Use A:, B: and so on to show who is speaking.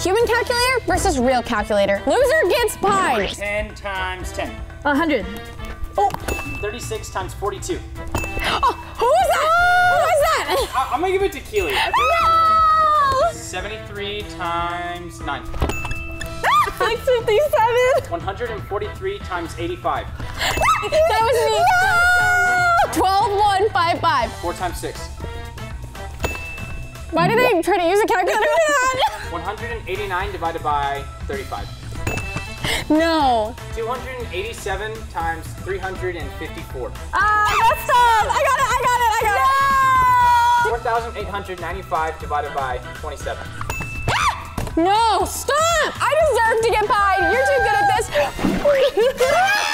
A: Human calculator versus real calculator. Loser gets pied.
B: 10 times 10.
C: 100.
A: Oh.
B: 36 times 42.
A: Oh, who is that? Who is that?
B: I'm gonna give it to Keeley.
A: No!
B: 73 times 9.
A: 657.
B: 143 times 85.
A: That was me. No! 12,155.
B: 4 times 6.
A: Why did I try to use a calculator for that?
B: 189 divided by 35.
A: No.
B: 287 times 354.
A: That's tough. I got it.
B: 4,895 divided by 27.
A: No, stop! I deserve to get pied. You're too good at this.